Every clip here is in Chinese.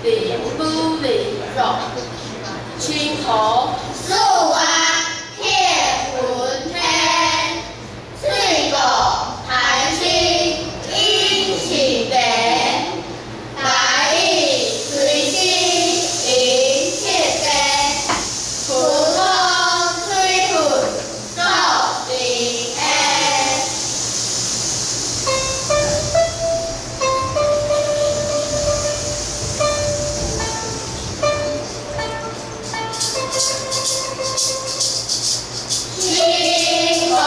离不离肉，青头树蛙贴云天，水果含情殷勤白，白衣随心迎切杯，普通水土受平安。青空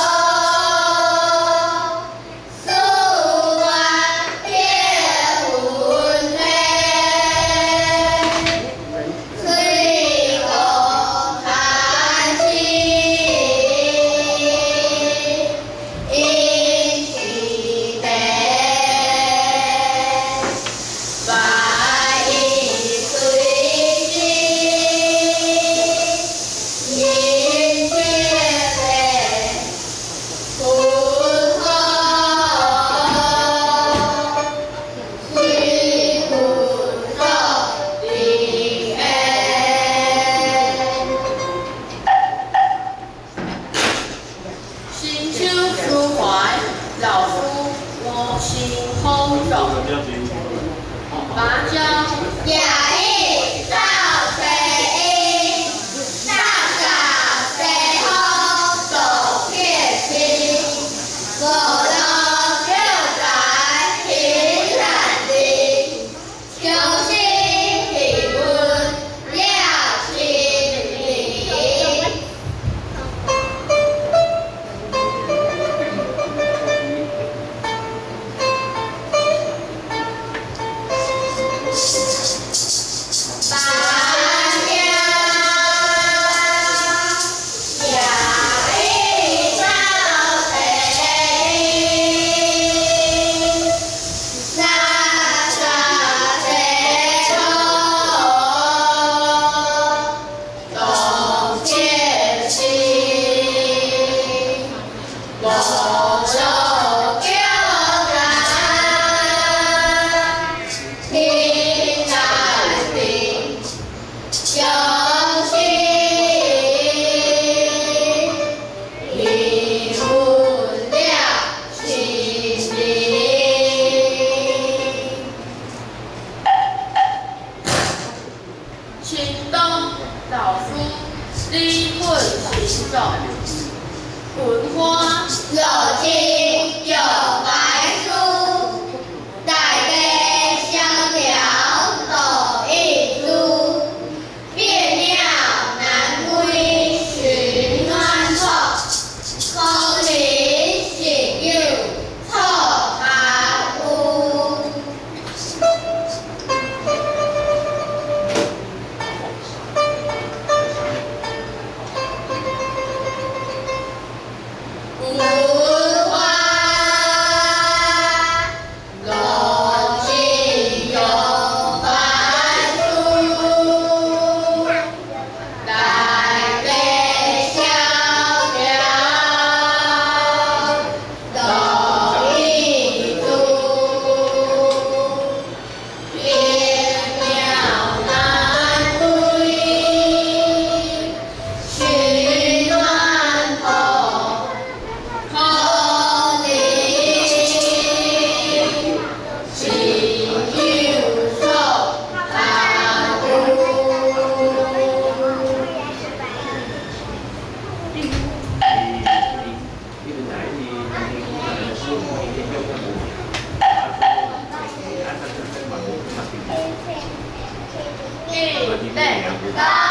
树蛙贴云天，水果含情殷勤白，白衣随心迎接杯，普通水土受平安。 新秋抒怀，老夫我心空柔。芭蕉雅意照垂英，大洒西风走遍心。我乐六载平染地，秋心体温亮心灵。芭蕉雅意照垂英，大洒西风走遍心。我乐九载平染地，秋心体温亮心灵。 青冬老夫离困行走，闻花有金有白书，待杯香条斗一株。变鸟南归寻暖处，空灵醒友错寒屋。闻花落尽有白书，待杯香条斗一株。变鸟南归寻暖处，空灵醒友受寒屋。 一类。 高